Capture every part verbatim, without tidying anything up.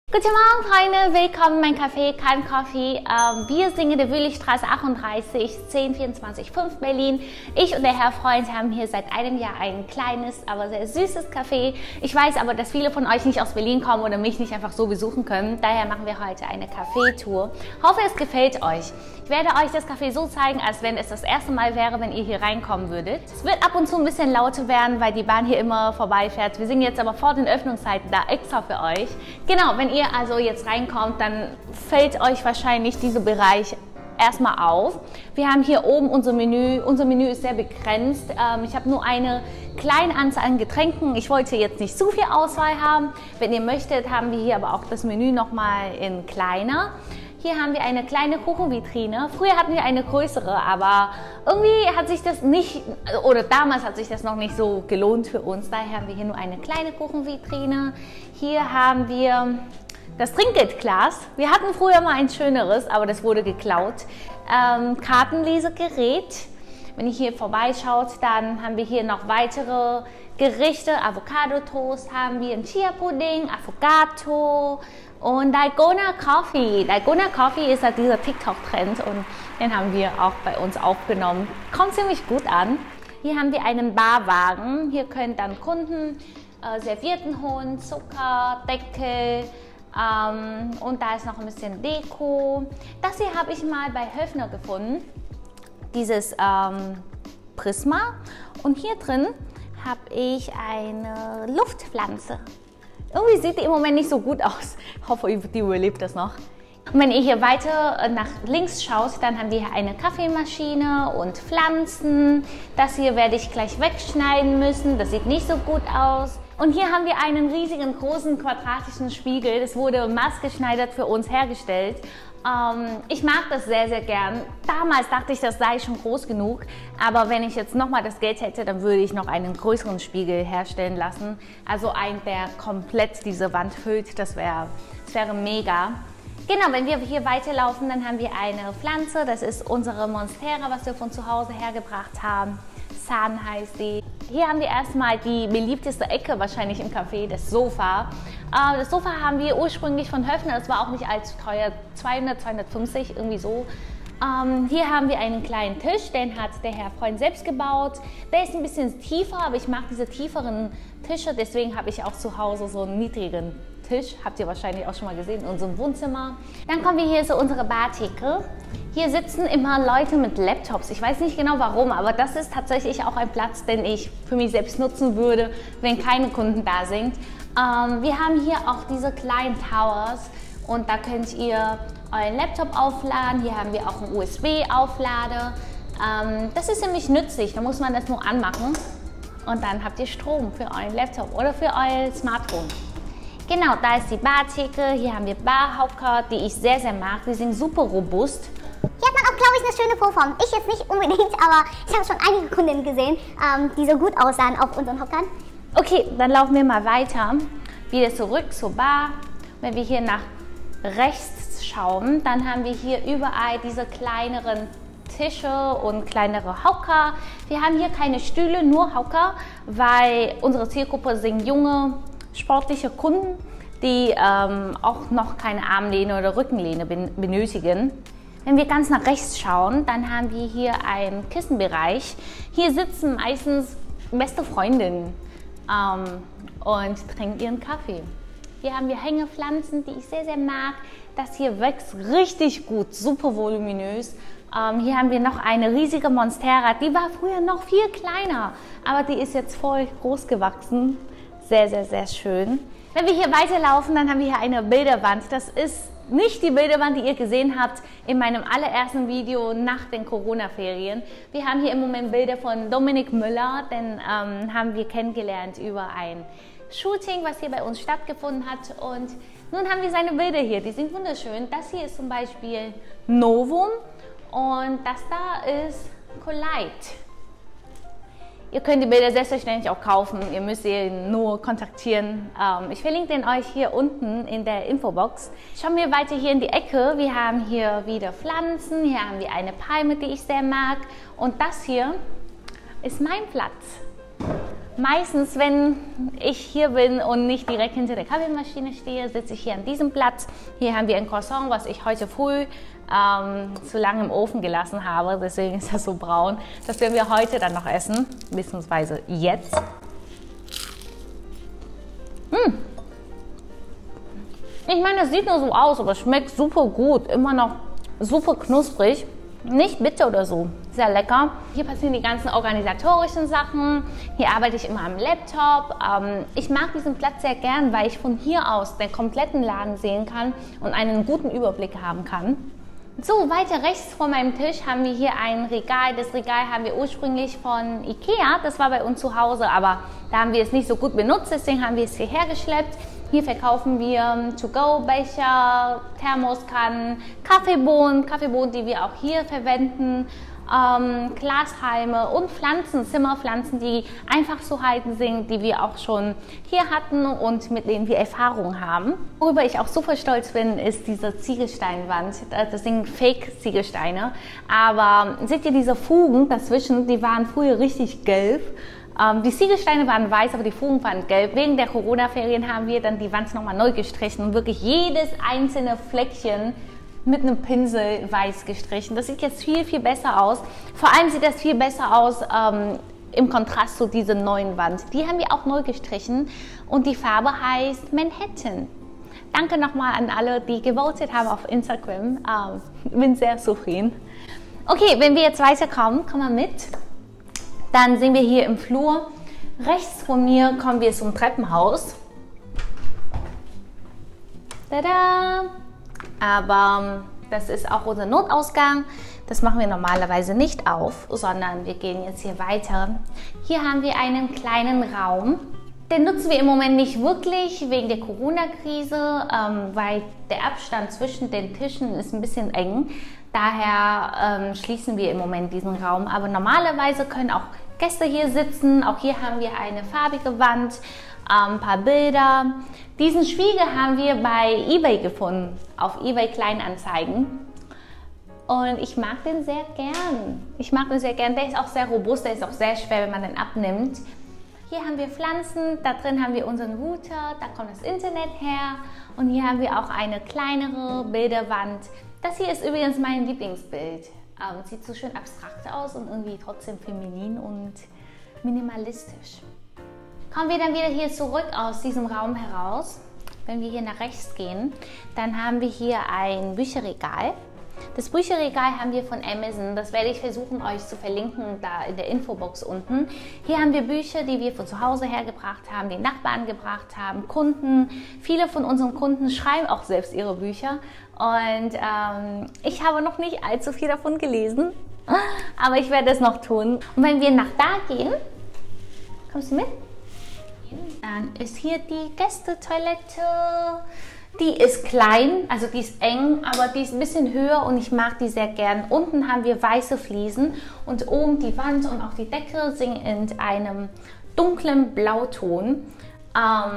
Guten Morgen, Freunde! Willkommen in mein Café Calm Coffee. Ähm, wir sind in der Wüllichstraße achtunddreißig, zehn vierundzwanzig fünf Berlin. Ich und der Herr Freund haben hier seit einem Jahr ein kleines, aber sehr süßes Café. Ich weiß aber, dass viele von euch nicht aus Berlin kommen oder mich nicht einfach so besuchen können. Daher machen wir heute eine Café-Tour. Hoffe, es gefällt euch. Ich werde euch das Café so zeigen, als wenn es das erste Mal wäre, wenn ihr hier reinkommen würdet. Es wird ab und zu ein bisschen lauter werden, weil die Bahn hier immer vorbeifährt. Wir sind jetzt aber vor den Öffnungszeiten da extra für euch. Genau, wenn ihr also jetzt reinkommt, dann fällt euch wahrscheinlich dieser Bereich erstmal auf. Wir haben hier oben unser Menü. Unser Menü ist sehr begrenzt. Ähm, ich habe nur eine kleine Anzahl an Getränken. Ich wollte jetzt nicht zu viel Auswahl haben. Wenn ihr möchtet, haben wir hier aber auch das Menü nochmal in kleiner. Hier haben wir eine kleine Kuchenvitrine. Früher hatten wir eine größere, aber irgendwie hat sich das nicht, oder damals hat sich das noch nicht so gelohnt für uns. Daher haben wir hier nur eine kleine Kuchenvitrine. Hier haben wir das Trinkgeldglas. Wir hatten früher mal ein schöneres, aber das wurde geklaut. Ähm, Kartenlesegerät. Wenn ihr hier vorbeischaut, dann haben wir hier noch weitere Gerichte. Avocado-Toast haben wir, ein Chia-Pudding, Affogato und Dalgona Coffee. Dalgona Coffee ist halt dieser TikTok-Trend und den haben wir auch bei uns aufgenommen. Kommt ziemlich gut an. Hier haben wir einen Barwagen. Hier können dann Kunden äh, Servietten holen, Zucker, Deckel. Ähm, und da ist noch ein bisschen Deko. Das hier habe ich mal bei Höfner gefunden. Dieses ähm, Prisma. Und hier drin habe ich eine Luftpflanze. Irgendwie sieht die im Moment nicht so gut aus. Ich hoffe, die überlebt das noch. Und wenn ihr hier weiter nach links schaut, dann haben wir hier eine Kaffeemaschine und Pflanzen. Das hier werde ich gleich wegschneiden müssen. Das sieht nicht so gut aus. Und hier haben wir einen riesigen, großen, quadratischen Spiegel. Das wurde maßgeschneidert für uns hergestellt. Ähm, ich mag das sehr, sehr gern. Damals dachte ich, das sei schon groß genug. Aber wenn ich jetzt nochmal das Geld hätte, dann würde ich noch einen größeren Spiegel herstellen lassen. Also einen, der komplett diese Wand füllt. Das wäre, das wäre mega. Genau, wenn wir hier weiterlaufen, dann haben wir eine Pflanze. Das ist unsere Monstera, was wir von zu Hause hergebracht haben. Sun heißt die. Hier haben wir erstmal die beliebteste Ecke wahrscheinlich im Café, das Sofa. Äh, das Sofa haben wir ursprünglich von Höfner, das war auch nicht allzu teuer, zweihundert, zweihundertfünfzig, irgendwie so. Ähm, hier haben wir einen kleinen Tisch, den hat der Herr Freund selbst gebaut. Der ist ein bisschen tiefer, aber ich mag diese tieferen Tische, deswegen habe ich auch zu Hause so einen niedrigen Tisch. Habt ihr wahrscheinlich auch schon mal gesehen in unserem Wohnzimmer. Dann kommen wir hier zu unserer Bartheke. Hier sitzen immer Leute mit Laptops. Ich weiß nicht genau warum, aber das ist tatsächlich auch ein Platz, den ich für mich selbst nutzen würde, wenn keine Kunden da sind. Ähm, wir haben hier auch diese kleinen Towers und da könnt ihr euren Laptop aufladen. Hier haben wir auch einen U S B-Auflader. Ähm, das ist ziemlich nützlich, da muss man das nur anmachen und dann habt ihr Strom für euren Laptop oder für euer Smartphone. Genau, da ist die Bartheke. Hier haben wir Barhocker, die ich sehr, sehr mag. Die sind super robust. Hier hat man auch, glaube ich, eine schöne Vorform. Ich jetzt nicht unbedingt, aber ich habe schon einige Kundinnen gesehen, ähm, die so gut aussahen auf unseren Hockern. Okay, dann laufen wir mal weiter. Wieder zurück zur Bar. Wenn wir hier nach rechts schauen, dann haben wir hier überall diese kleineren Tische und kleinere Hocker. Wir haben hier keine Stühle, nur Hocker, weil unsere Zielgruppe sind junge, sportliche Kunden, die ähm, auch noch keine Armlehne oder Rückenlehne ben benötigen. Wenn wir ganz nach rechts schauen, dann haben wir hier einen Kissenbereich. Hier sitzen meistens beste Freundinnen ähm, und trinken ihren Kaffee. Hier haben wir Hängepflanzen, die ich sehr, sehr mag. Das hier wächst richtig gut, super voluminös. Ähm, hier haben wir noch eine riesige Monstera, die war früher noch viel kleiner, aber die ist jetzt voll groß gewachsen. Sehr, sehr, sehr schön. Wenn wir hier weiterlaufen, dann haben wir hier eine Bilderwand. Das ist nicht die Bilderwand, die ihr gesehen habt in meinem allerersten Video nach den Corona-Ferien. Wir haben hier im Moment Bilder von Dominik Müller, den ähm, haben wir kennengelernt über ein Shooting, was hier bei uns stattgefunden hat. Und nun haben wir seine Bilder hier, die sind wunderschön. Das hier ist zum Beispiel Novum und das da ist Collide. Ihr könnt die Bilder selbstverständlich auch kaufen, ihr müsst ihn nur kontaktieren. Ähm, ich verlinke den euch hier unten in der Infobox. Schauen wir weiter hier in die Ecke. Wir haben hier wieder Pflanzen, hier haben wir eine Palme, die ich sehr mag. Und das hier ist mein Platz. Meistens, wenn ich hier bin und nicht direkt hinter der Kaffeemaschine stehe, sitze ich hier an diesem Platz. Hier haben wir ein Croissant, was ich heute früh ähm, zu lange im Ofen gelassen habe. Deswegen ist das so braun. Das werden wir heute dann noch essen, beziehungsweise jetzt. Hm. Ich meine, das sieht nur so aus, aber es schmeckt super gut. Immer noch super knusprig. Nicht bitter oder so. Sehr lecker. Hier passieren die ganzen organisatorischen Sachen. Hier arbeite ich immer am Laptop. Ähm, ich mag diesen Platz sehr gern, weil ich von hier aus den kompletten Laden sehen kann und einen guten Überblick haben kann. So, weiter rechts vor meinem Tisch haben wir hier ein Regal. Das Regal haben wir ursprünglich von Ikea. Das war bei uns zu Hause, aber da haben wir es nicht so gut benutzt. Deswegen haben wir es hierher geschleppt. Hier verkaufen wir To-Go-Becher, Thermoskannen, Kaffeebohnen, Kaffeebohnen, die wir auch hier verwenden, ähm, Glashalme und Pflanzen, Zimmerpflanzen, die einfach zu halten sind, die wir auch schon hier hatten und mit denen wir Erfahrung haben. Worüber ich auch super stolz bin, ist diese Ziegelsteinwand. Das sind Fake-Ziegelsteine, aber seht ihr diese Fugen dazwischen, die waren früher richtig gelb. Ähm, die Ziegelsteine waren weiß, aber die Fugen waren gelb. Wegen der Corona-Ferien haben wir dann die Wand nochmal neu gestrichen und wirklich jedes einzelne Fleckchen mit einem Pinsel weiß gestrichen. Das sieht jetzt viel, viel besser aus. Vor allem sieht das viel besser aus ähm, im Kontrast zu dieser neuen Wand. Die haben wir auch neu gestrichen und die Farbe heißt Manhattan. Danke nochmal an alle, die gewotet haben auf Instagram. Ähm, bin sehr zufrieden. Okay, wenn wir jetzt weiterkommen, komm mal mit. Dann sind wir hier im Flur. Rechts von mir kommen wir zum Treppenhaus. Tada! Aber das ist auch unser Notausgang. Das machen wir normalerweise nicht auf, sondern wir gehen jetzt hier weiter. Hier haben wir einen kleinen Raum. Den nutzen wir im Moment nicht wirklich wegen der Corona-Krise, ähm, weil der Abstand zwischen den Tischen ist ein bisschen eng. Daher ähm, schließen wir im Moment diesen Raum. Aber normalerweise können auch Gäste hier sitzen. Auch hier haben wir eine farbige Wand, ähm, ein paar Bilder. Diesen Spiegel haben wir bei eBay gefunden, auf eBay Kleinanzeigen. Und ich mag den sehr gern. Ich mag den sehr gern. Der ist auch sehr robust, der ist auch sehr schwer, wenn man den abnimmt. Hier haben wir Pflanzen, da drin haben wir unseren Router, da kommt das Internet her. Und hier haben wir auch eine kleinere Bilderwand. Das hier ist übrigens mein Lieblingsbild. Ähm, sieht so schön abstrakt aus und irgendwie trotzdem feminin und minimalistisch. Kommen wir dann wieder hier zurück aus diesem Raum heraus. Wenn wir hier nach rechts gehen, dann haben wir hier ein Bücherregal. Das Bücherregal haben wir von Amazon. Das werde ich versuchen, euch zu verlinken, da in der Infobox unten. Hier haben wir Bücher, die wir von zu Hause hergebracht haben, die Nachbarn gebracht haben, Kunden. Viele von unseren Kunden schreiben auch selbst ihre Bücher. Und ähm, ich habe noch nicht allzu viel davon gelesen, aber ich werde es noch tun. Und wenn wir nach da gehen, kommst du mit? Dann ist hier die Gästetoilette. Die ist klein, also die ist eng, aber die ist ein bisschen höher und ich mag die sehr gern. Unten haben wir weiße Fliesen und oben die Wand und auch die Decke sind in einem dunklen Blauton. Ähm,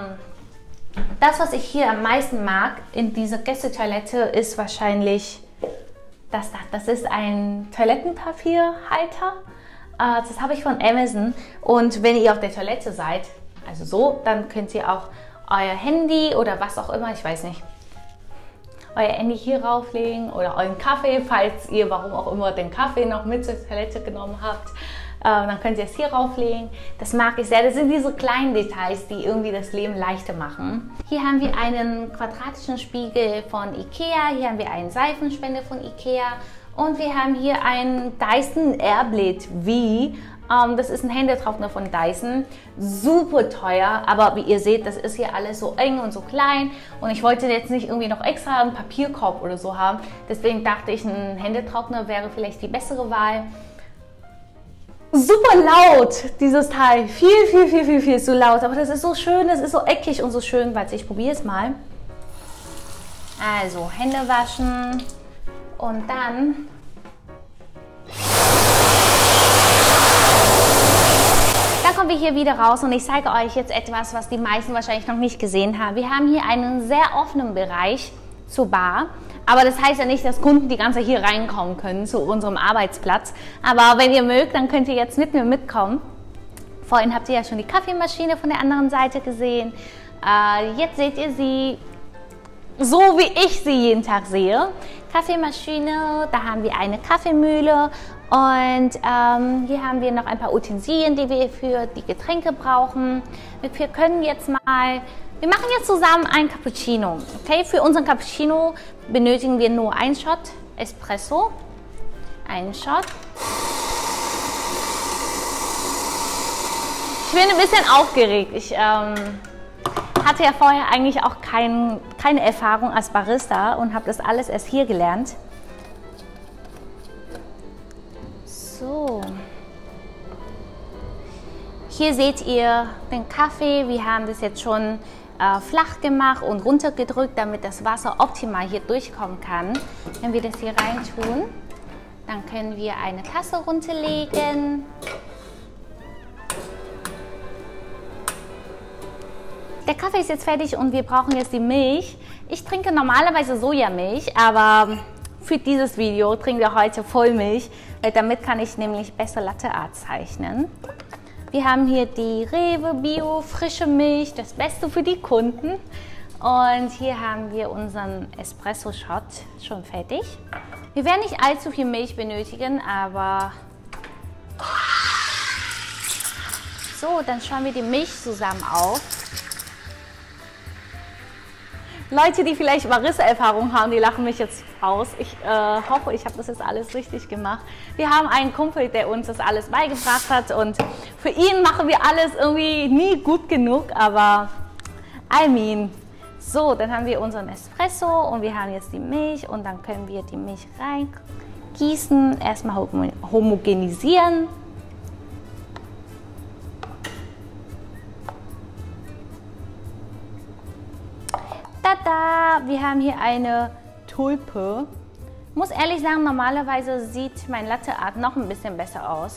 das, was ich hier am meisten mag in dieser Gästetoilette, ist wahrscheinlich das da. Das ist ein Toilettenpapierhalter. Äh, das habe ich von Amazon. Und wenn ihr auf der Toilette seid, also so, dann könnt ihr auch euer Handy oder was auch immer, ich weiß nicht, euer Handy hier rauflegen oder euren Kaffee, falls ihr warum auch immer den Kaffee noch mit zur Toilette genommen habt, äh, dann könnt ihr es hier rauflegen. Das mag ich sehr. Das sind diese kleinen Details, die irgendwie das Leben leichter machen. Hier haben wir einen quadratischen Spiegel von Ikea, hier haben wir einen Seifenspender von Ikea und wir haben hier einen Dyson Airblade V. Um, das ist ein Händetrockner von Dyson, super teuer, aber wie ihr seht, das ist hier alles so eng und so klein und ich wollte jetzt nicht irgendwie noch extra einen Papierkorb oder so haben, deswegen dachte ich, ein Händetrockner wäre vielleicht die bessere Wahl. Super laut, dieses Teil, viel, viel, viel, viel, viel zu laut, aber das ist so schön, das ist so eckig und so schön, weil ich probiere es mal. Also Hände waschen und dann Dann kommen wir hier wieder raus und ich zeige euch jetzt etwas, was die meisten wahrscheinlich noch nicht gesehen haben. Wir haben hier einen sehr offenen Bereich zur Bar, aber das heißt ja nicht, dass Kunden die ganze Zeit hier reinkommen können zu unserem Arbeitsplatz. Aber wenn ihr mögt, dann könnt ihr jetzt mit mir mitkommen. Vorhin habt ihr ja schon die Kaffeemaschine von der anderen Seite gesehen. Äh, jetzt seht ihr sie so, wie ich sie jeden Tag sehe. Kaffeemaschine, da haben wir eine Kaffeemühle und ähm, hier haben wir noch ein paar Utensilien, die wir für die Getränke brauchen. Wir können jetzt mal, wir machen jetzt zusammen ein Cappuccino. Okay, für unseren Cappuccino benötigen wir nur einen Shot Espresso, einen Shot. Ich bin ein bisschen aufgeregt. Ich ähm, hatte ja vorher eigentlich auch kein, keine Erfahrung als Barista und habe das alles erst hier gelernt. So. Hier seht ihr den Kaffee. Wir haben das jetzt schon äh, flach gemacht und runtergedrückt, damit das Wasser optimal hier durchkommen kann. Wenn wir das hier rein tun, dann können wir eine Tasse runterlegen. Der Kaffee ist jetzt fertig und wir brauchen jetzt die Milch. Ich trinke normalerweise Sojamilch, aber für dieses Video trinken wir heute Vollmilch, weil damit kann ich nämlich besser Latte Art zeichnen. Wir haben hier die Rewe Bio frische Milch, das Beste für die Kunden. Und hier haben wir unseren Espresso Shot schon fertig. Wir werden nicht allzu viel Milch benötigen, aber so, dann schauen wir die Milch zusammen auf. Leute, die vielleicht Barista-Erfahrung haben, die lachen mich jetzt aus. Ich äh, hoffe, ich habe das jetzt alles richtig gemacht. Wir haben einen Kumpel, der uns das alles beigebracht hat und für ihn machen wir alles irgendwie nie gut genug, aber I mean. So, dann haben wir unseren Espresso und wir haben jetzt die Milch und dann können wir die Milch reingießen, erstmal homogenisieren. Tada! Wir haben hier eine Tulpe. Ich muss ehrlich sagen, normalerweise sieht mein Latte Art noch ein bisschen besser aus.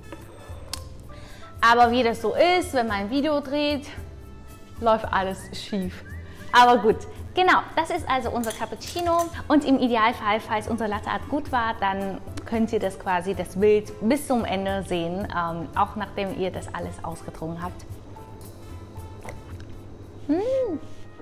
Aber wie das so ist, wenn man ein Video dreht, läuft alles schief. Aber gut, genau, das ist also unser Cappuccino. Und im Idealfall, falls unser Latte Art gut war, dann könnt ihr das quasi, das Bild bis zum Ende sehen, ähm, auch nachdem ihr das alles ausgetrunken habt. Mmh.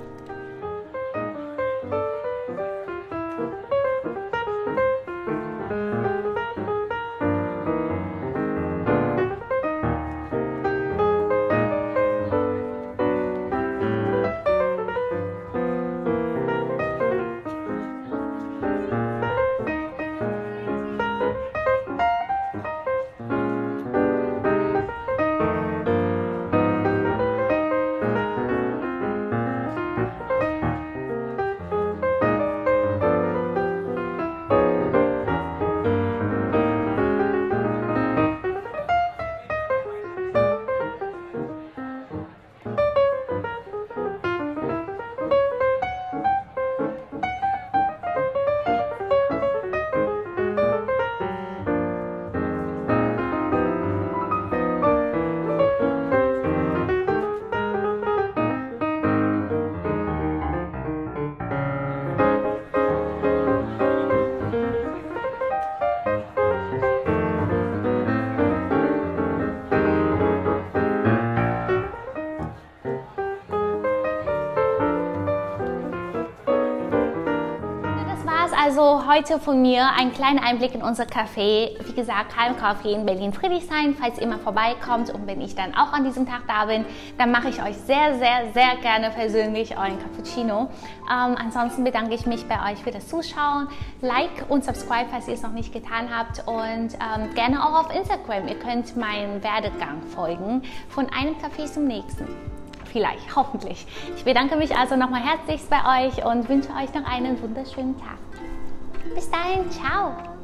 Also heute von mir ein kleiner Einblick in unser Café. Wie gesagt, Calm Coffee in Berlin-Friedrichshain, falls ihr mal vorbeikommt und wenn ich dann auch an diesem Tag da bin, dann mache ich euch sehr, sehr, sehr gerne persönlich euren Cappuccino. Ähm, ansonsten bedanke ich mich bei euch für das Zuschauen. Like und subscribe, falls ihr es noch nicht getan habt und ähm, gerne auch auf Instagram. Ihr könnt meinen Werdegang folgen, von einem Café zum nächsten. Vielleicht, hoffentlich. Ich bedanke mich also nochmal herzlichst bei euch und wünsche euch noch einen wunderschönen Tag. Bis dahin, ciao!